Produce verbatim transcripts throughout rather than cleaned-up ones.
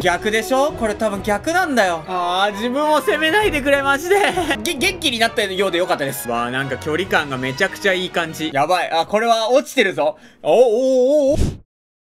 逆でしょ？これ多分逆なんだよ。あー、自分を責めないでくれ、マジで。げ、元気になったようでよかったです。わー、なんか距離感がめちゃくちゃいい感じ。やばい。あ、これは落ちてるぞ。おーおーおーおー。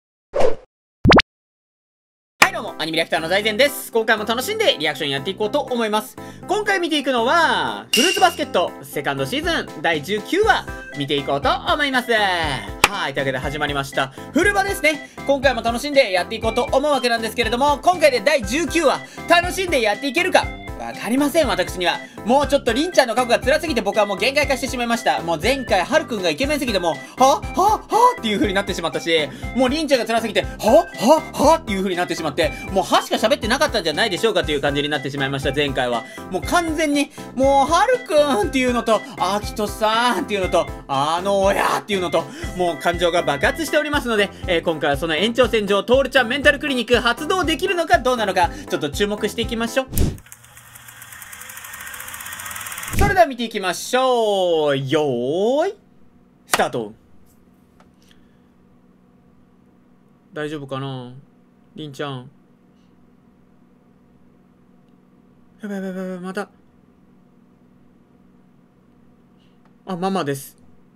はいどうも、アニメリアクターの財前です。今回も楽しんでリアクションやっていこうと思います。今回見ていくのは、フルーツバスケットセカンドシーズンだいじゅうきゅうわ見ていこうと思います。はい、というわけで始まりました。フルバですね。今回も楽しんでやっていこうと思うわけなんですけれども、今回でだいじゅうきゅうわ楽しんでやっていけるかわかりません、私には。もうちょっとりんちゃんの過去が辛すぎて僕はもう限界化してしまいました。もう前回はるくんがイケメンすぎてもう、はははっていう風になってしまったし、もうりんちゃんが辛すぎて、はははっていう風になってしまって、もうはしか喋ってなかったんじゃないでしょうかという感じになってしまいました、前回は。もう完全に、もうはるくんっていうのと、あきとさんっていうのと、あの親っていうのと、もう感情が爆発しておりますので、えー、今回はその延長線上、トールちゃんメンタルクリニック発動できるのかどうなのか、ちょっと注目していきましょう。それでは見ていきましょう。よーいスタート。大丈夫かなりんちゃん。やばいやばいやばいやばい、また。あ、ママです。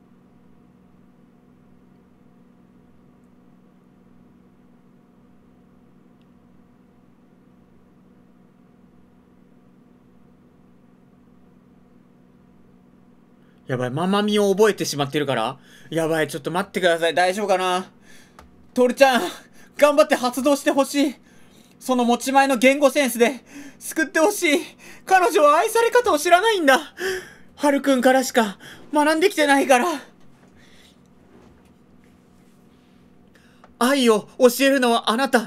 やばい、ママみを覚えてしまってるから。やばい、ちょっと待ってください。大丈夫かなトールちゃん、頑張って発動してほしい。その持ち前の言語センスで救ってほしい。彼女は愛され方を知らないんだ。はるくんからしか学んできてないから。愛を教えるのはあなた。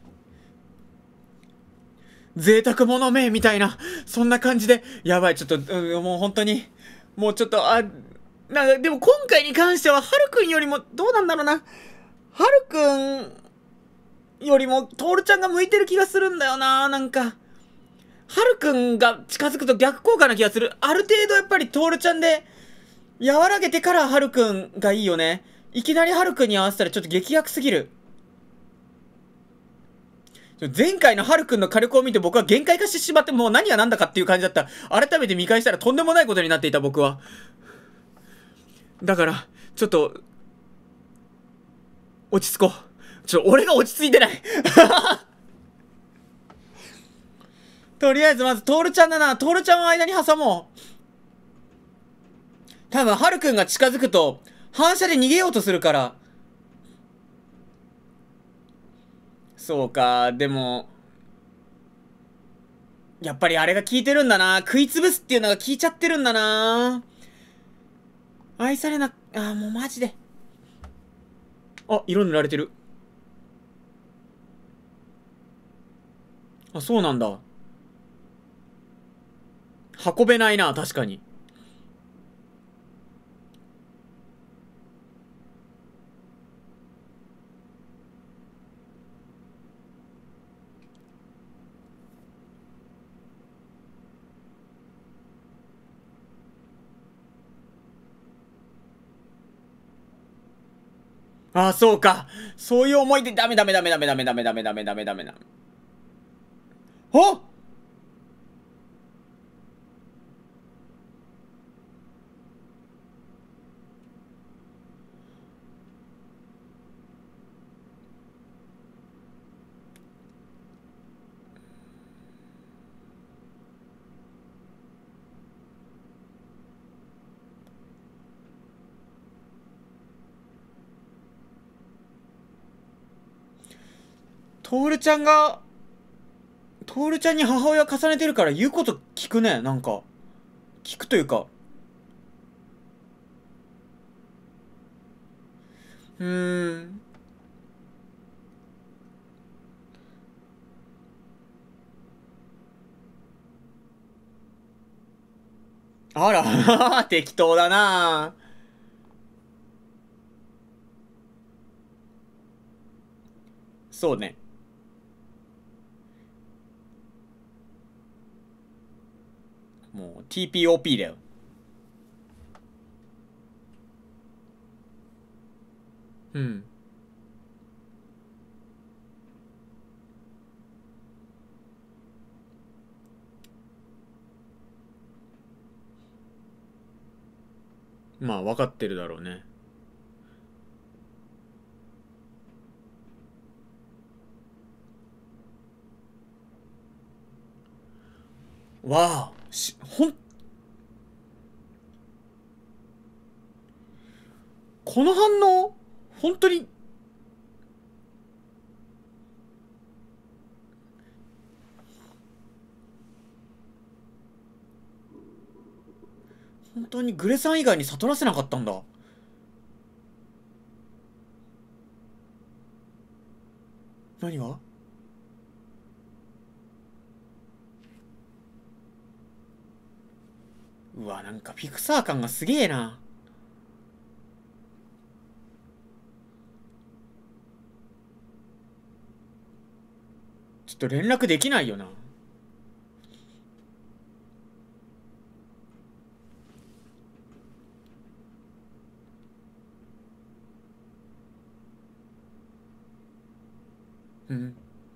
贅沢者めみたいな、そんな感じで。やばい、ちょっと、うん、もう本当に、もうちょっと、あ、なんか、でも今回に関しては、はるくんよりも、どうなんだろうな。はるくんよりも、トールちゃんが向いてる気がするんだよな、なんか。はるくんが近づくと逆効果な気がする。ある程度やっぱりトールちゃんで、和らげてからはるくんがいいよね。いきなりはるくんに合わせたらちょっと劇薬すぎる。前回のハルくんの火力を見て僕は限界化してしまってもう何が何だかっていう感じだった。改めて見返したらとんでもないことになっていた僕は。だから、ちょっと、落ち着こう。ちょ、俺が落ち着いてないとりあえずまずトールちゃんだな。トールちゃんを間に挟もう。多分、ハルくんが近づくと、反射で逃げようとするから。そうか、でも、やっぱりあれが効いてるんだな。食いつぶすっていうのが効いちゃってるんだな。愛されな、あーもうマジで。あ、色塗られてる。あ、そうなんだ。運べないな、確かに。ああ、そうか。そういう思いで、ダメダメダメダメダメダメダメダメダメダメダメ。あトールちゃんが、トールちゃんに母親重ねてるから言うこと聞くね、なんか。聞くというか。うーん。あら、適当だな。そうね。もう ティーピーオーピー だよ。うん。 まあ分かってるだろうね。わあ、し、ほん、この反応、本当に、本当にグレさん以外に悟らせなかったんだ。何が？うわ、なんかピクサー感がすげえな。ちょっと連絡できないよな。うん。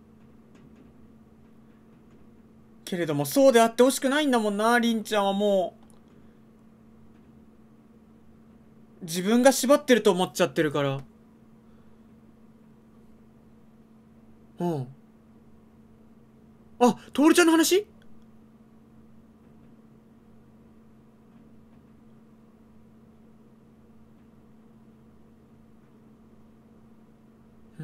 けれども、そうであってほしくないんだもんな、りんちゃんはもう。自分が縛ってると思っちゃってるから。うん。あ、トールちゃんの話？うん。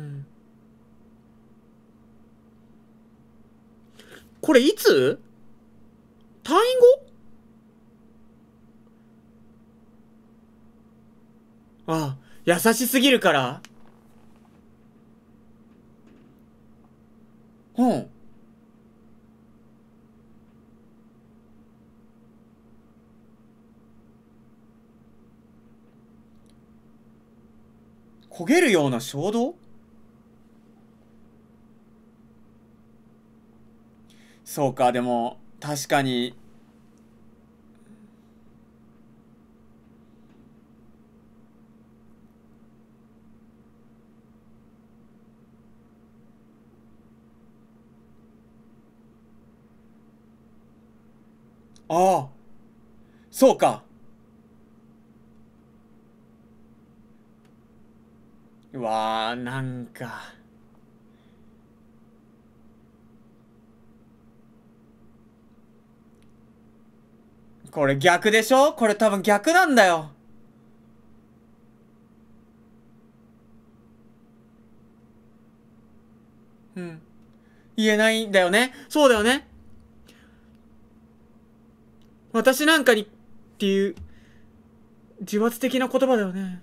これいつ？退院後？ああ、優しすぎるから。うん。焦げるような衝動？そうか、でも、確かに。ああ、そうか。うわあ、なんか。これ逆でしょ？これ多分逆なんだよ。うん。言えないんだよね。そうだよね。私なんかにっていう自発的な言葉だよね。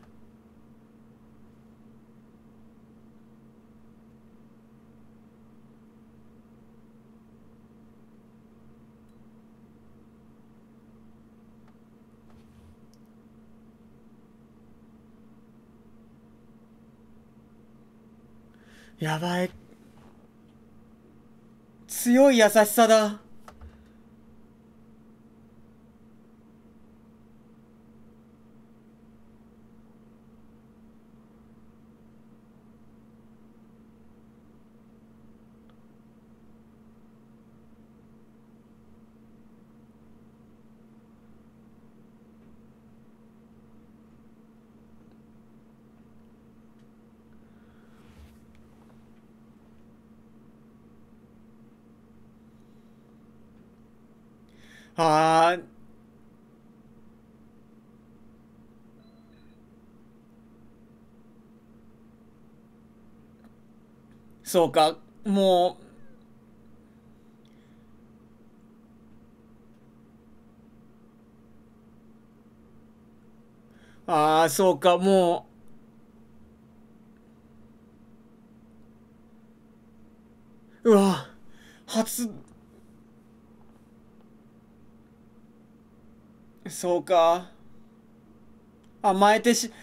やばい。強い優しさだ。あー、そうか。もう、ああ、そうか。もう、うわ、初、そうか。甘えてし、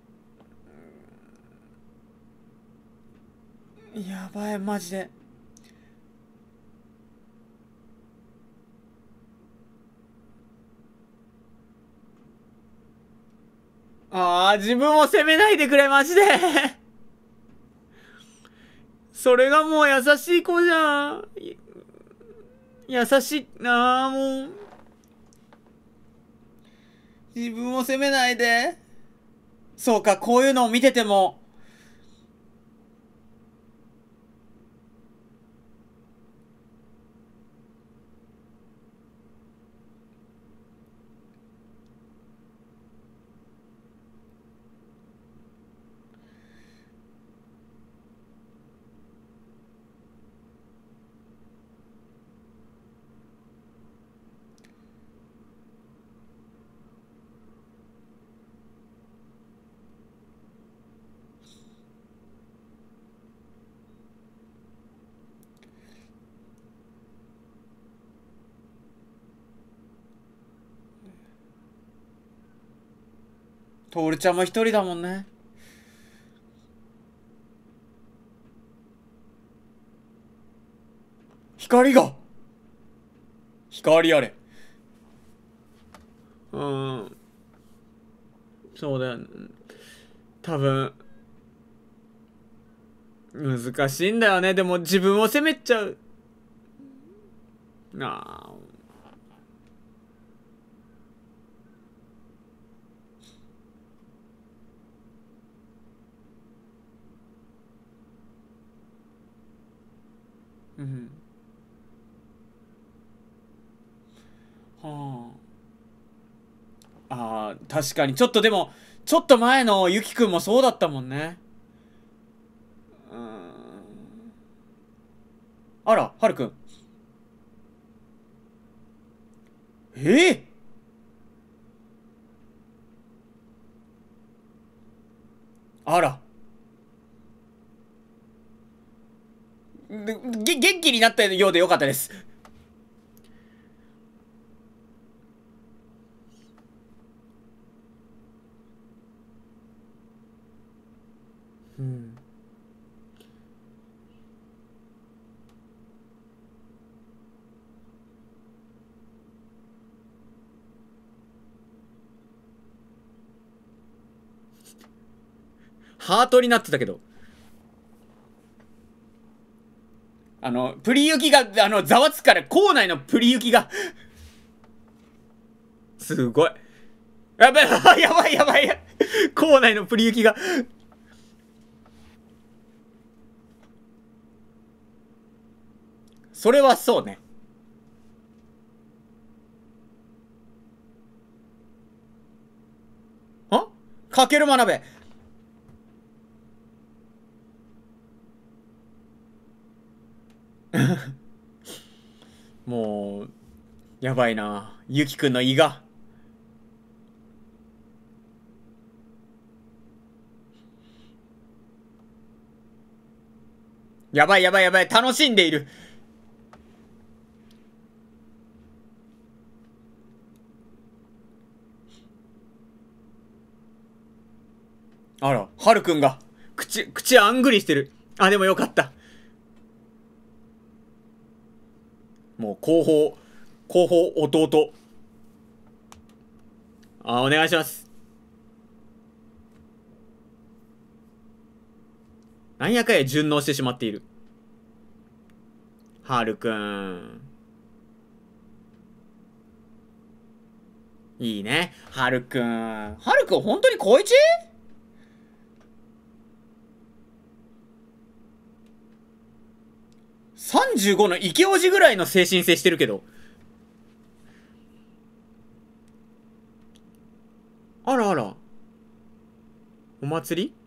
やばい、マジで。ああ、自分を責めないでくれ、マジで。それがもう優しい子じゃん。優しいなあ、もう。 自分を責めないで。そうか、こういうのを見てても。トールちゃんも一人だもんね。光が光あれ。うん。そうだよ、ね。多分、難しいんだよね。でも自分を責めちゃう。ああ。うん。はあ。ああ、確かに。ちょっとでも、ちょっと前のゆきくんもそうだったもんね。うん。あら、はるくん。ええ、あら。げ、元気になったようでよかったです。うん。ハートになってたけど。あの、プリユキが、あの、ざわつくから、校内のプリユキがすごい。やばい、やばい、やばい。校内のプリユキがそれはそうね。あ、かける学べ。もう、やばいな。ゆきくんの胃が。やばいやばいやばい。楽しんでいる。あら、はるくんが、口、口あんぐりしてる。あ、でもよかった。もう、後方、後方弟。あ、お願いします。なんやかや順応してしまっている。はるくん。いいね。はるくん。はるくん、本当に高 いち？ さんじゅうご のイケオジぐらいの精神性してるけど。あらあら。お祭り？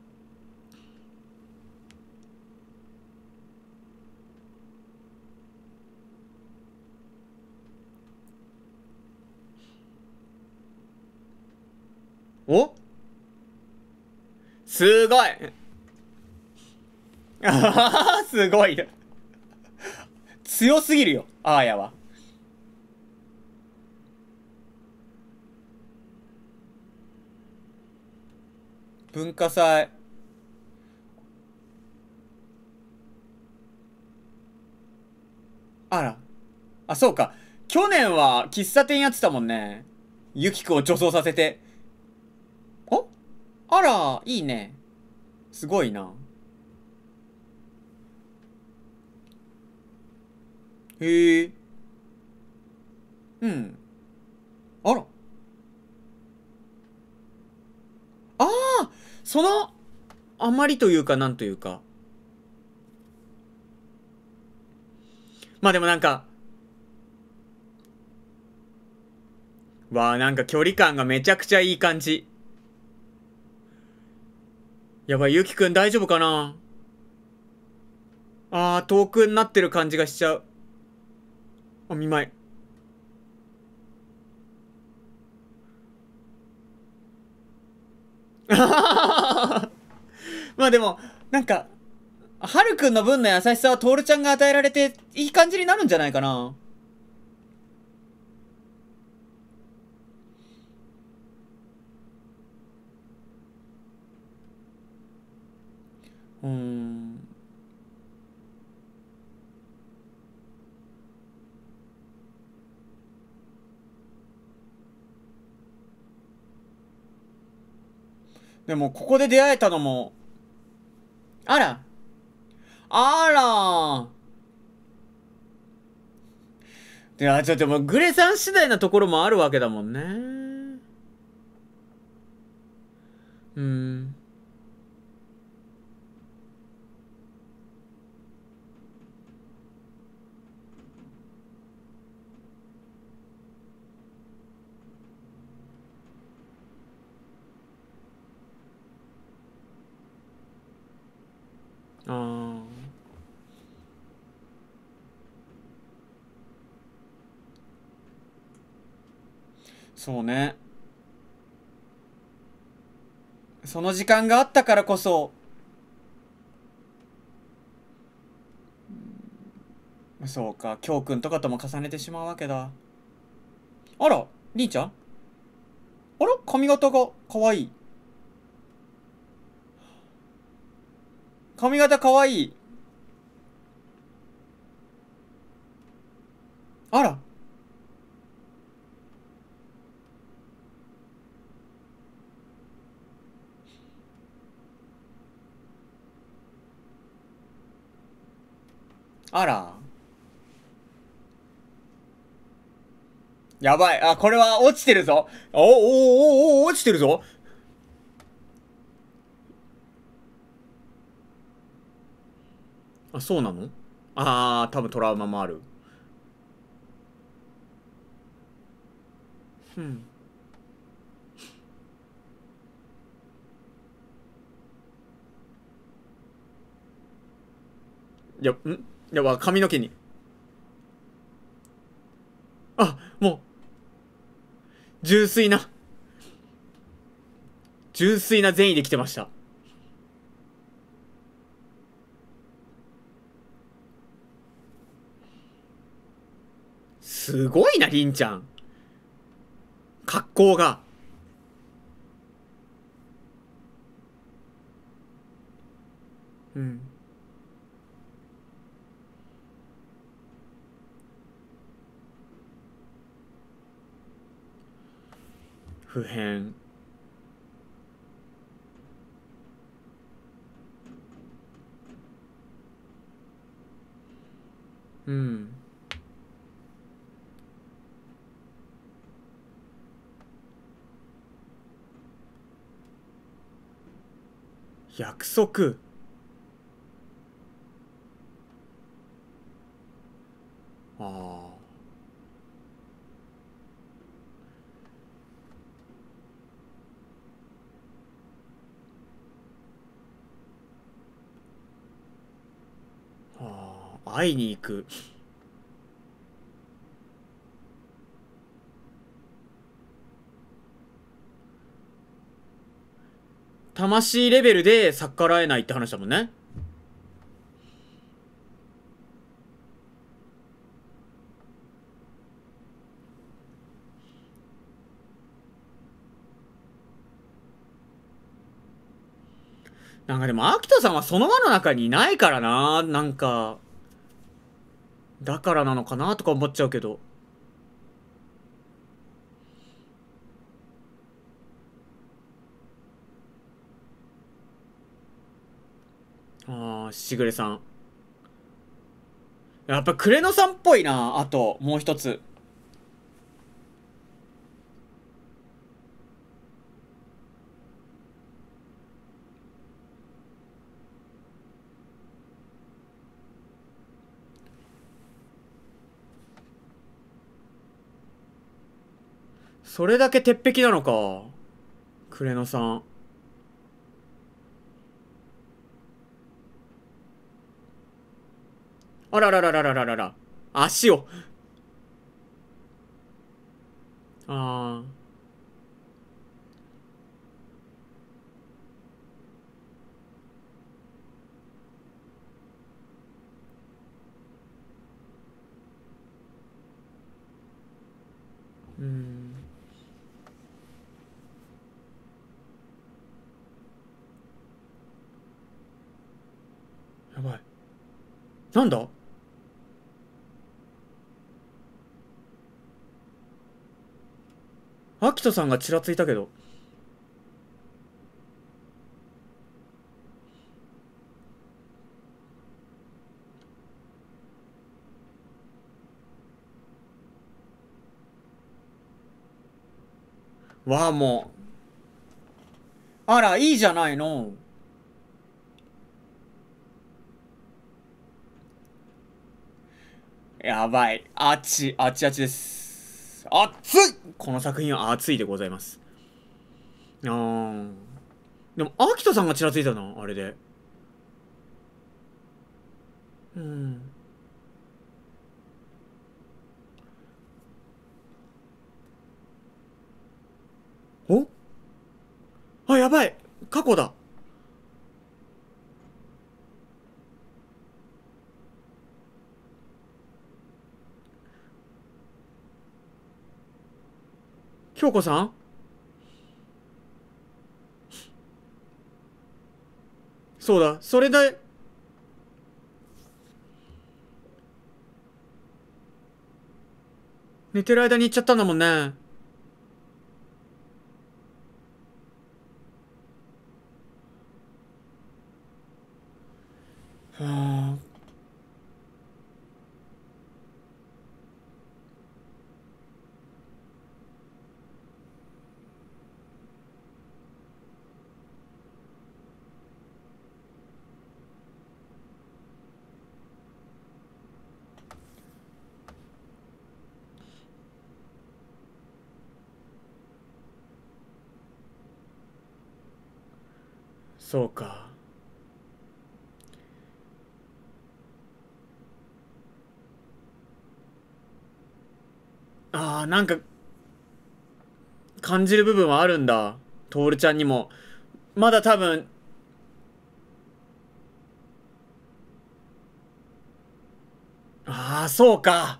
お、すごい。あはは、すごい。強すぎるよ、あーやは。文化祭。あら。あ、そうか。去年は喫茶店やってたもんね。ユキコを女装させて。お、あら、いいね。すごいな。へえ。うん。あら。 その、あまりというか、なんというか。まあでもなんか、わあ、なんか距離感がめちゃくちゃいい感じ。やばい、ゆきくん大丈夫かな。あー、遠くになってる感じがしちゃう。お見舞い。まあでも、なんか、はるくんの分の優しさはトールちゃんが与えられて、いい感じになるんじゃないかな。うーん。でも、ここで出会えたのも、あら、あらいや、ちょっともうグレさん次第なところもあるわけだもんね。うん。ああ。そうね。その時間があったからこそ、そうか、きょうくんとかとも重ねてしまうわけだ。あら、りーちゃん、あら髪型がかわいい。髪型かわいい。あら。あら。やばい。あ、これは落ちてるぞ。おおおおお落ちてるぞ。あ、そうなの。あー、多分トラウマもある。うん。いや、んいや、わ髪の毛に。あ、もう、純粋な、純粋な善意で来てました。すごいな、りんちゃん。格好が。うん。普遍。うん。約束。ああ。ああ、会いに行く。魂レベルで逆らえないって話だもんね。なんかでも、アキトさんはその輪の中にいないからな。なんか、だからなのかなとか思っちゃうけど。ああ、しぐれさん。やっぱクレノさんっぽいな。あと、もう一つ。 それだけ鉄壁なのか。クレノさん。あらららららららら。足を。ああ。うん。やばい。なんだ？アキトさんがちらついたけど。わあ、もう。あら、いいじゃないの。やばい。あち、あちあちです。熱い！この作品は熱いでございます。あー。でも、アキトさんがちらついたな、あれで。うん。お？あ、やばい。過去だ。京子さん？そうだ、それで、寝てる間に行っちゃったんだもんね。はあ。そうか。ああ、なんか、感じる部分はあるんだ。トールちゃんにも。まだ多分、ああ、そうか。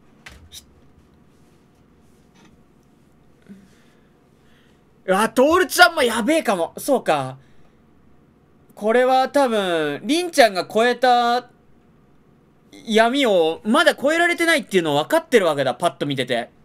あ、トールちゃんもやべえかも。そうか。これは多分、りんちゃんが超えた闇をまだ超えられてないっていうの分かってるわけだ。パッと見てて。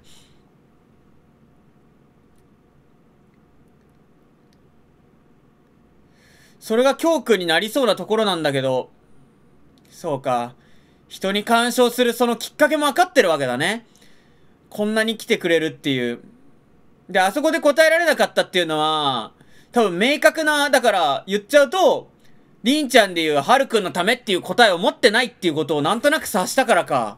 それが教訓になりそうなところなんだけど。そうか。人に干渉するそのきっかけも分かってるわけだね。こんなに来てくれるっていう。で、あそこで答えられなかったっていうのは、多分明確な、だから言っちゃうと、りんちゃんでいうはるくんのためっていう答えを持ってないっていうことをなんとなく察したからか。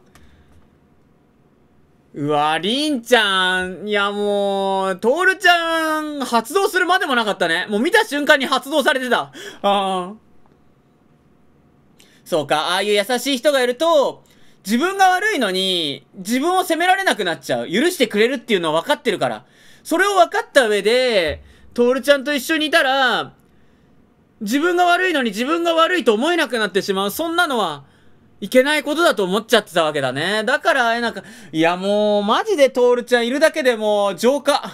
うわ、りんちゃん、いやもう、トールちゃん、発動するまでもなかったね。もう見た瞬間に発動されてた。ああ。そうか、ああいう優しい人がいると、自分が悪いのに、自分を責められなくなっちゃう。許してくれるっていうのは分かってるから。それを分かった上で、トールちゃんと一緒にいたら、自分が悪いのに自分が悪いと思えなくなってしまう。そんなのは、いけないことだと思っちゃってたわけだね。だから、なんか、いやもう、マジでトールちゃんいるだけでもう、浄化。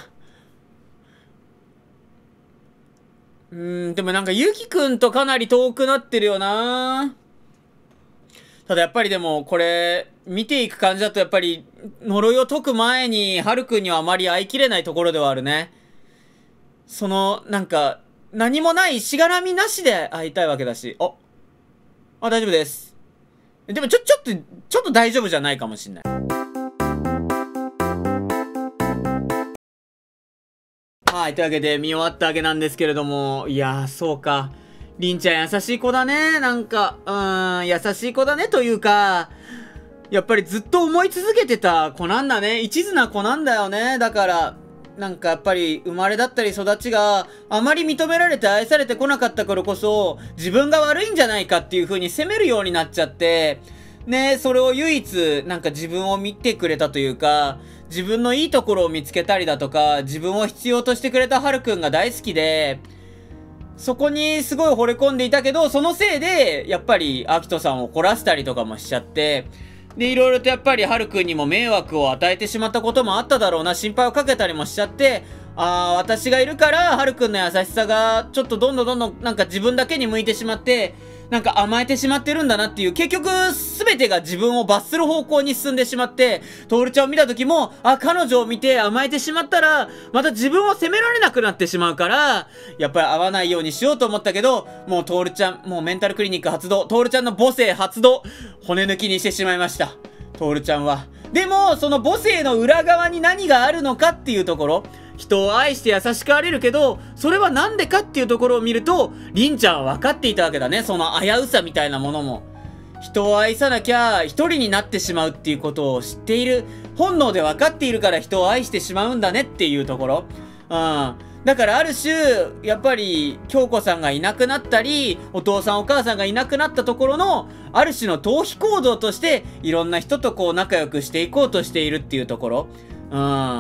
うーん、でもなんか、ゆきくんとかなり遠くなってるよな。ただやっぱりでも、これ、見ていく感じだとやっぱり、呪いを解く前に、はるくんにはあまり会いきれないところではあるね。その、なんか、何もないしがらみなしで会いたいわけだし。あ、あ、大丈夫です。でもちょ、ちょっと、ちょっと大丈夫じゃないかもしんない。はい、というわけで見終わったわけなんですけれども、いやー、そうか。りんちゃん優しい子だね。なんか、うーん、優しい子だねというか、やっぱりずっと思い続けてた子なんだね。一途な子なんだよね。だから、 なんかやっぱり生まれだったり育ちがあまり認められて愛されてこなかったからこそ、自分が悪いんじゃないかっていう風に責めるようになっちゃって、ね、それを唯一なんか自分を見てくれたというか、自分のいいところを見つけたりだとか、自分を必要としてくれたハルくんが大好きで、そこにすごい惚れ込んでいたけど、そのせいで、やっぱり、アキトさんを怒らせたりとかもしちゃって、で、いろいろとやっぱり、ハルくんにも迷惑を与えてしまったこともあっただろうな、心配をかけたりもしちゃって、あー、私がいるから、ハルくんの優しさが、ちょっとどんどんどんどん、なんか自分だけに向いてしまって、なんか甘えてしまってるんだなっていう、結局、すべてが自分を罰する方向に進んでしまって、トールちゃんを見た時も、あ、彼女を見て甘えてしまったら、また自分を責められなくなってしまうから、やっぱり会わないようにしようと思ったけど、もうトールちゃん、もうメンタルクリニック発動、トールちゃんの母性発動、骨抜きにしてしまいました。トールちゃんは。でも、その母性の裏側に何があるのかっていうところ、人を愛して優しくあれるけど、それはなんでかっていうところを見ると、りんちゃんは分かっていたわけだね。その危うさみたいなものも。人を愛さなきゃ一人になってしまうっていうことを知っている。本能で分かっているから人を愛してしまうんだねっていうところ。うん。だからある種、やっぱり、京子さんがいなくなったり、お父さんお母さんがいなくなったところの、ある種の逃避行動として、いろんな人とこう仲良くしていこうとしているっていうところ。うん。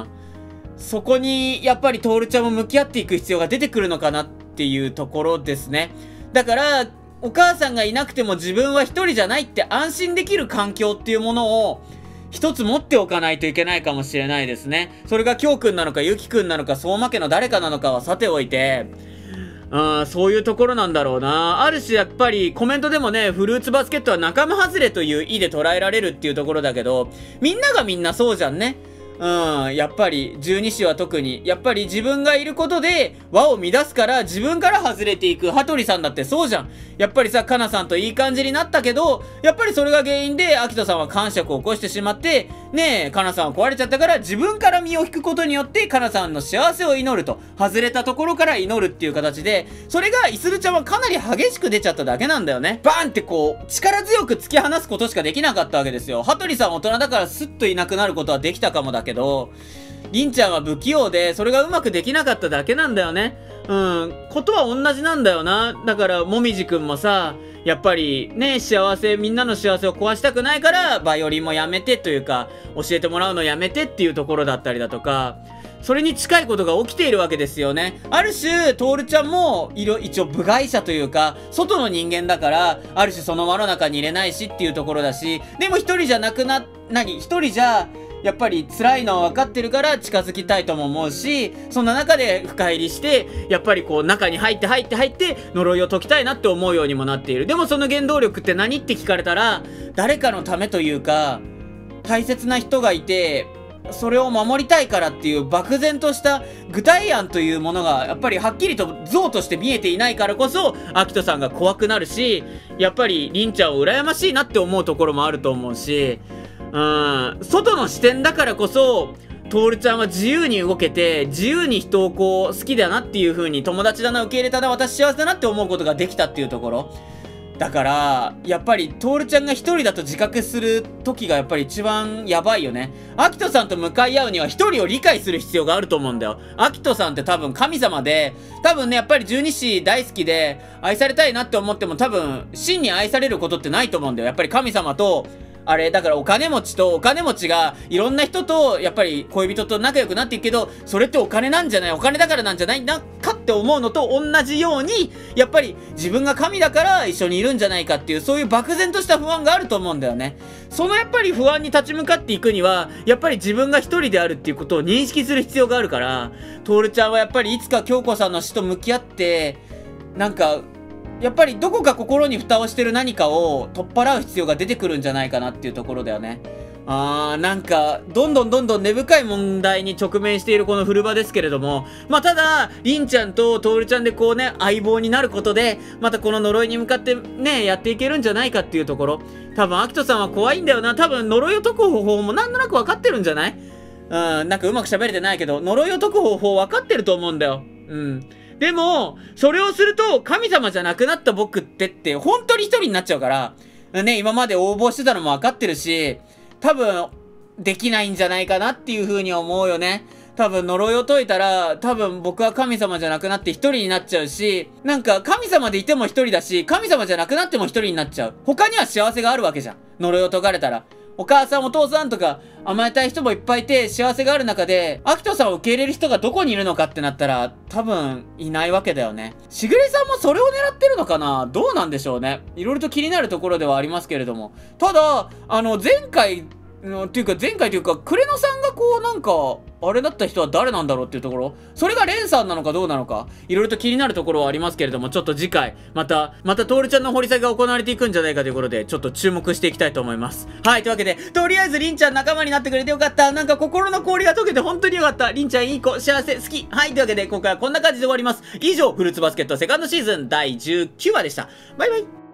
そこに、やっぱりトールちゃんも向き合っていく必要が出てくるのかなっていうところですね。だから、お母さんがいなくても自分は一人じゃないって安心できる環境っていうものを、一つ持っておかないといけないかもしれないですね。それが京くんなのかゆきくんなのか相馬家の誰かなのかはさておいて、うん、そういうところなんだろうな。ある種やっぱりコメントでもね、フルーツバスケットは仲間外れという意で捉えられるっていうところだけど、みんながみんなそうじゃんね。うん、やっぱり、十二支は特に、やっぱり自分がいることで輪を乱すから自分から外れていく羽鳥さんだってそうじゃん。やっぱりさ、かなさんといい感じになったけど、やっぱりそれが原因で、アキトさんは感触を起こしてしまって、ねえ、かなさんは壊れちゃったから自分から身を引くことによって、かなさんの幸せを祈ると。外れたところから祈るっていう形で、それがイスルちゃんはかなり激しく出ちゃっただけなんだよね。バーンってこう、力強く突き放すことしかできなかったわけですよ。羽鳥さん大人だからスッといなくなることはできたかもだけど、りんちゃんは不器用で、それがうまくできなかっただけなんだよね。うん、ことは同じなんだよな。だから、もみじくんもさ、やっぱりね、幸せ、みんなの幸せを壊したくないから、バイオリンもやめてというか、教えてもらうのやめてっていうところだったりだとか、それに近いことが起きているわけですよね。ある種、トールちゃんも、いろ、一応部外者というか、外の人間だから、ある種その輪の中に入れないしっていうところだし、でも一人じゃなくな、何一人じゃ、やっぱり辛いのは分かってるから近づきたいとも思うし、そんな中で深入りして、やっぱりこう中に入って入って入って呪いを解きたいなって思うようにもなっている。でもその原動力って何って聞かれたら、誰かのためというか、大切な人がいて、それを守りたいからっていう漠然とした具体案というものがやっぱりはっきりと像として見えていないからこそ、アキトさんが怖くなるし、やっぱりりんちゃんを羨ましいなって思うところもあると思うし、うん、外の視点だからこそ、トールちゃんは自由に動けて、自由に人をこう、好きだなっていう風に、友達だな、受け入れたな、私幸せだなって思うことができたっていうところ。だから、やっぱり、トールちゃんが一人だと自覚する時がやっぱり一番やばいよね。アキトさんと向かい合うには一人を理解する必要があると思うんだよ。アキトさんって多分神様で、多分ね、やっぱり十二支大好きで、愛されたいなって思っても多分、真に愛されることってないと思うんだよ。やっぱり神様と、あれ、だからお金持ちとお金持ちがいろんな人とやっぱり恋人と仲良くなっていくけど、それってお金なんじゃない、お金だからなんじゃないなかって思うのと同じように、やっぱり自分が神だから一緒にいるんじゃないかっていう、そういう漠然とした不安があると思うんだよね。そのやっぱり不安に立ち向かっていくには、やっぱり自分が一人であるっていうことを認識する必要があるから、トールちゃんはやっぱりいつか京子さんの死と向き合って、なんか、やっぱりどこか心に蓋をしてる何かを取っ払う必要が出てくるんじゃないかなっていうところだよね。あー、なんか、どんどんどんどん根深い問題に直面しているこの古場ですけれども、まあ、ただ、りんちゃんとトールちゃんでこうね、相棒になることで、またこの呪いに向かってね、やっていけるんじゃないかっていうところ。多分、アキトさんは怖いんだよな。多分、呪いを解く方法もなんとなく分かってるんじゃない？うん、なんかうまく喋れてないけど、呪いを解く方法分かってると思うんだよ。うん。でも、それをすると、神様じゃなくなった僕ってって、本当に一人になっちゃうから、ね、今まで応募してたのも分かってるし、多分、できないんじゃないかなっていう風に思うよね。 多分呪いを解いたら、多分僕は神様じゃなくなって一人になっちゃうし、なんか神様でいても一人だし、神様じゃなくなっても一人になっちゃう。他には幸せがあるわけじゃん。呪いを解かれたら。お母さんお父さんとか甘えたい人もいっぱいいて幸せがある中で、アキトさんを受け入れる人がどこにいるのかってなったら、多分いないわけだよね。しぐれさんもそれを狙ってるのかな？どうなんでしょうね。いろいろと気になるところではありますけれども。ただ、あの、前回、のっていうか前回というか、クレノさんがこうなんか、あれだった人は誰なんだろうっていうところ、それがレンさんなのかどうなのか、いろいろと気になるところはありますけれども、ちょっと次回、また、またトールちゃんの掘り下げが行われていくんじゃないかということで、ちょっと注目していきたいと思います。はい、というわけで、とりあえずりんちゃん仲間になってくれてよかった。なんか心の氷が溶けて本当によかった。りんちゃんいい子、幸せ、好き。はい、というわけで、今回はこんな感じで終わります。以上、フルーツバスケットセカンドシーズンだいじゅうきゅうわでした。バイバイ。